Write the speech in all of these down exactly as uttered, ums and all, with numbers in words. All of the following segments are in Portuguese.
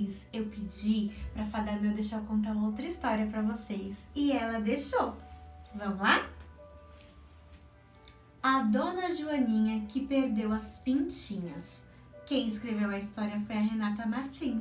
vez eu pedi pra Fada Mel deixar eu contar outra história pra vocês e ela deixou. Vamos lá? A Dona Joaninha que perdeu as pintinhas. Quem escreveu a história foi a Renata Martins.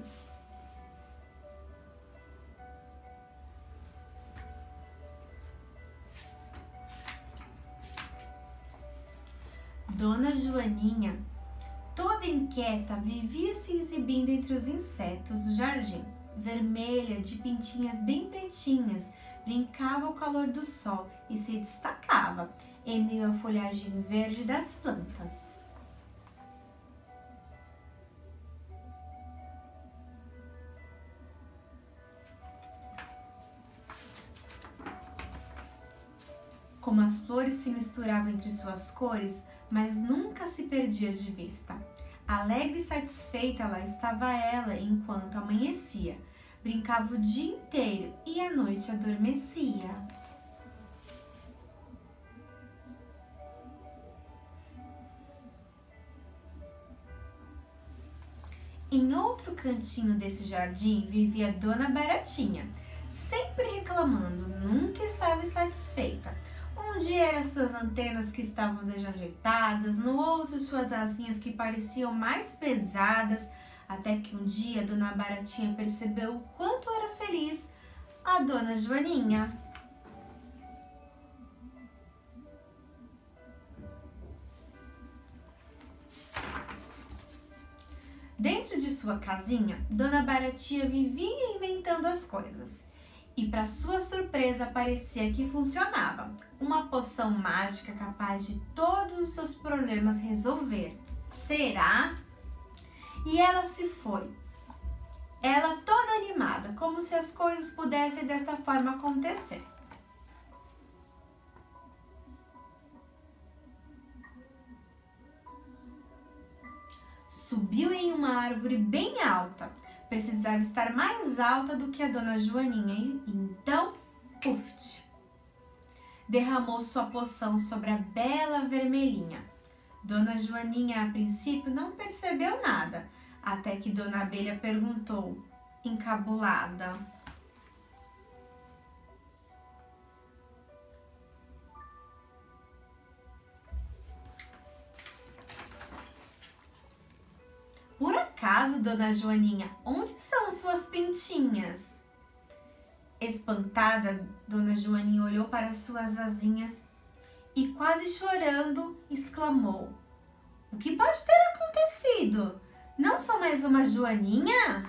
Dona Joaninha, toda inquieta, vivia se exibindo entre os insetos do jardim. Vermelha, de pintinhas bem pretinhas, brincava ao calor do sol e se destacava em meio à folhagem verde das plantas. Como as flores se misturavam entre suas cores, mas nunca se perdia de vista. Alegre e satisfeita lá estava ela enquanto amanhecia. Brincava o dia inteiro e à noite adormecia. Em outro cantinho desse jardim vivia Dona Baratinha, sempre reclamando, nunca estava satisfeita. Um dia eram suas antenas que estavam desajeitadas, no outro suas asinhas que pareciam mais pesadas, até que um dia Dona Baratinha percebeu o quanto era feliz a Dona Joaninha. Dentro de sua casinha, Dona Baratinha vivia inventando as coisas. E para sua surpresa parecia que funcionava. Uma poção mágica capaz de todos os seus problemas resolver. Será? E ela se foi. Ela toda animada, como se as coisas pudessem desta forma acontecer. Subiu em uma árvore bem alta. Precisava estar mais alta do que a Dona Joaninha e então, uft, derramou sua poção sobre a bela vermelhinha. Dona Joaninha, a princípio, não percebeu nada, até que Dona Abelha perguntou, encabulada: por acaso, Dona Joaninha, onde são suas pintinhas? Espantada, Dona Joaninha olhou para suas asinhas e, quase chorando, exclamou: o que pode ter acontecido? Não sou mais uma Joaninha?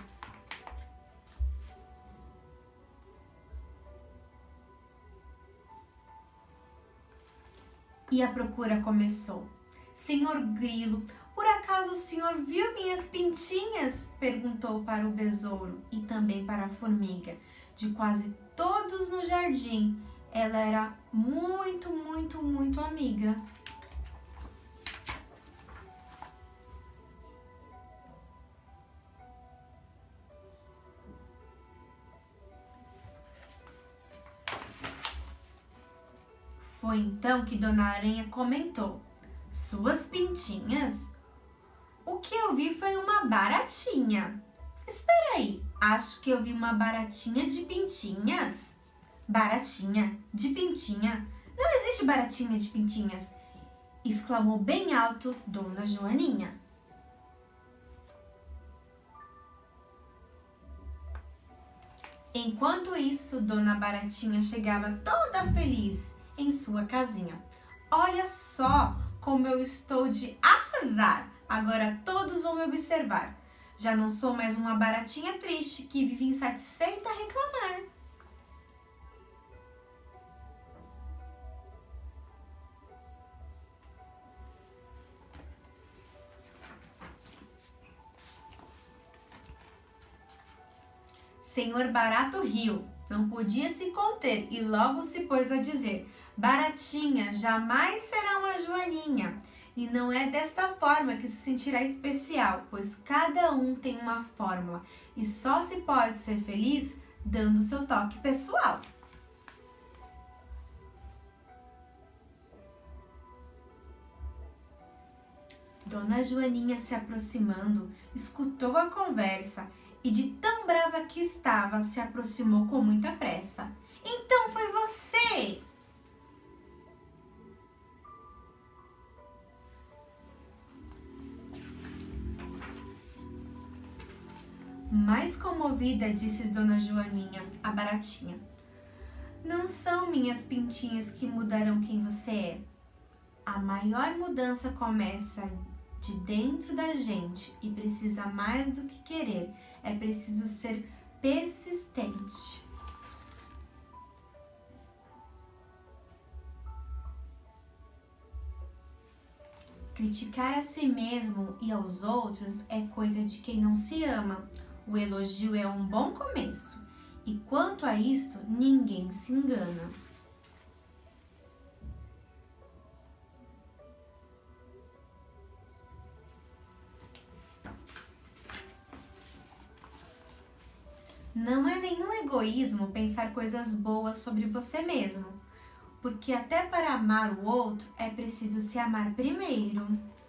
E a procura começou. Senhor Grilo, por acaso o senhor viu minhas pintinhas? Perguntou para o besouro e também para a formiga. De quase todos no jardim, ela era muito, muito, muito amiga. Foi então que Dona Aranha comentou: suas pintinhas? O que eu vi foi uma baratinha. Espera aí, acho que eu vi uma baratinha de pintinhas. Baratinha de pintinha? Não existe baratinha de pintinhas, exclamou bem alto Dona Joaninha. Enquanto isso, Dona Baratinha chegava toda feliz em sua casinha. Olha só como eu estou de arrasar! Agora todos vão me observar. Já não sou mais uma baratinha triste que vive insatisfeita a reclamar. Senhor Barato riu, não podia se conter e logo se pôs a dizer: Baratinha jamais será uma Joaninha. E não é desta forma que se sentirá especial, pois cada um tem uma fórmula e só se pode ser feliz dando seu toque pessoal. Dona Joaninha, se aproximando, escutou a conversa e de tão brava que estava, se aproximou com muita pressa. Então foi você! Mais comovida, disse Dona Joaninha, a baratinha. Não são minhas pintinhas que mudarão quem você é. A maior mudança começa de dentro da gente e precisa mais do que querer. É preciso ser persistente. Criticar a si mesmo e aos outros é coisa de quem não se ama. O elogio é um bom começo. E quanto a isto, ninguém se engana. Não é nenhum egoísmo pensar coisas boas sobre você mesmo, porque até para amar o outro é preciso se amar primeiro.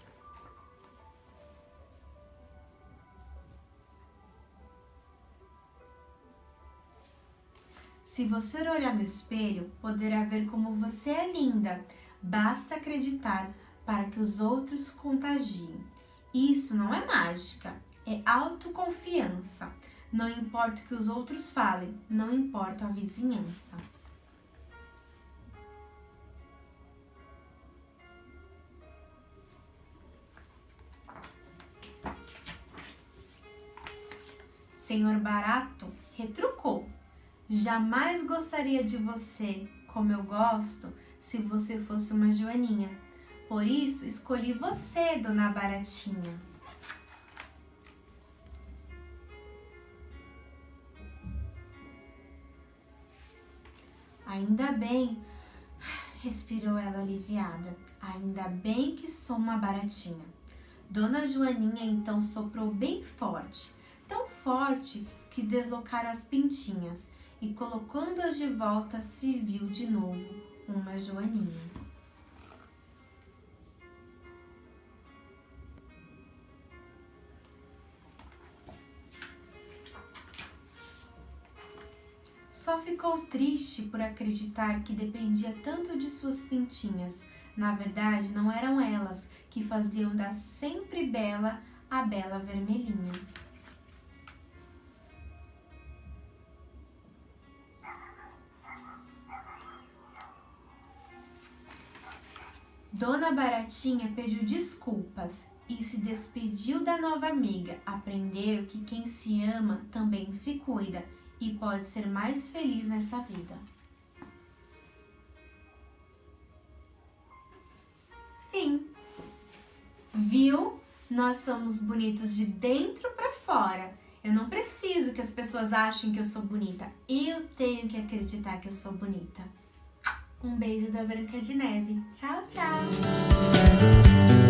Se você olhar no espelho, poderá ver como você é linda. Basta acreditar para que os outros contagiem. Isso não é mágica, é autoconfiança. Não importa o que os outros falem, não importa a vizinhança. Senhor Barato retrucou. Jamais gostaria de você como eu gosto se você fosse uma joaninha. Por isso, escolhi você, Dona Baratinha. Ainda bem, respirou ela aliviada. Ainda bem que sou uma baratinha. Dona Joaninha então soprou bem forte, tão forte que deslocaram as pintinhas. E colocando-as de volta, se viu de novo uma joaninha. Só ficou triste por acreditar que dependia tanto de suas pintinhas. Na verdade, não eram elas que faziam da sempre bela a bela vermelhinha. Dona Baratinha pediu desculpas e se despediu da nova amiga. Aprendeu que quem se ama também se cuida e pode ser mais feliz nessa vida. Fim. Viu? Nós somos bonitos de dentro para fora. Eu não preciso que as pessoas achem que eu sou bonita. Eu tenho que acreditar que eu sou bonita. Um beijo da Branca de Neve. Tchau, tchau!